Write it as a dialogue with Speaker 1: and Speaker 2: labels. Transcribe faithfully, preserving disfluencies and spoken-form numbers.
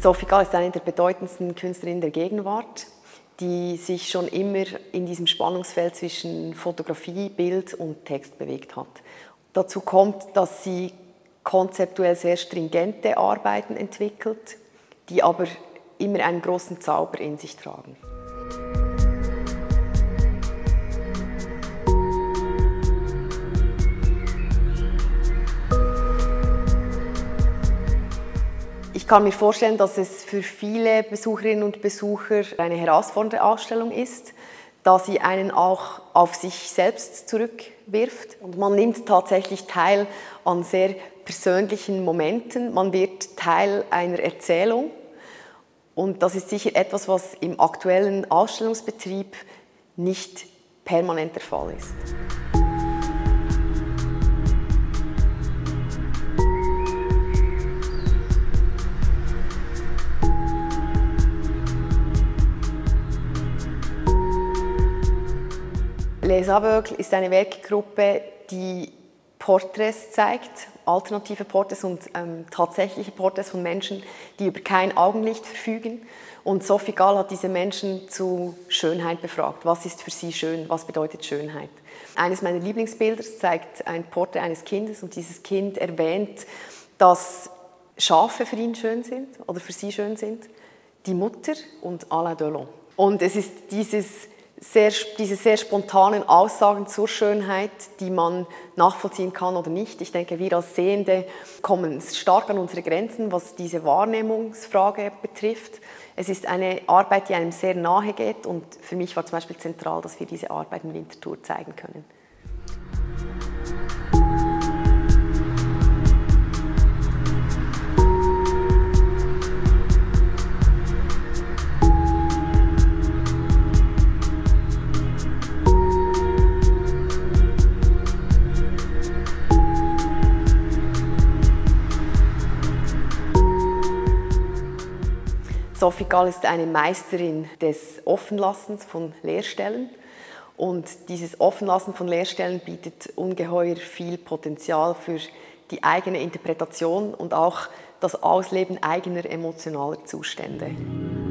Speaker 1: Sophie Gall ist eine der bedeutendsten Künstlerinnen der Gegenwart, die sich schon immer in diesem Spannungsfeld zwischen Fotografie, Bild und Text bewegt hat. Dazu kommt, dass sie konzeptuell sehr stringente Arbeiten entwickelt, die aber immer einen großen Zauber in sich tragen. Ich kann mir vorstellen, dass es für viele Besucherinnen und Besucher eine herausfordernde Ausstellung ist, da sie einen auch auf sich selbst zurückwirft. Und man nimmt tatsächlich teil an sehr persönlichen Momenten, man wird Teil einer Erzählung. Und das ist sicher etwas, was im aktuellen Ausstellungsbetrieb nicht permanent der Fall ist. Les Aveugles ist eine Werkgruppe, die Porträts zeigt, alternative Porträts und ähm, tatsächliche Porträts von Menschen, die über kein Augenlicht verfügen. Und Sophie Gall hat diese Menschen zu Schönheit befragt. Was ist für sie schön? Was bedeutet Schönheit? Eines meiner Lieblingsbilder zeigt ein Porträt eines Kindes und dieses Kind erwähnt, dass Schafe für ihn schön sind oder für sie schön sind, die Mutter und Alain Delon. Und es ist dieses Sehr, diese sehr spontanen Aussagen zur Schönheit, die man nachvollziehen kann oder nicht. Ich denke, wir als Sehende kommen stark an unsere Grenzen, was diese Wahrnehmungsfrage betrifft. Es ist eine Arbeit, die einem sehr nahe geht und für mich war zum Beispiel zentral, dass wir diese Arbeit in Winterthur zeigen können. Sophie Gall ist eine Meisterin des Offenlassens von Leerstellen und dieses Offenlassen von Leerstellen bietet ungeheuer viel Potenzial für die eigene Interpretation und auch das Ausleben eigener emotionaler Zustände.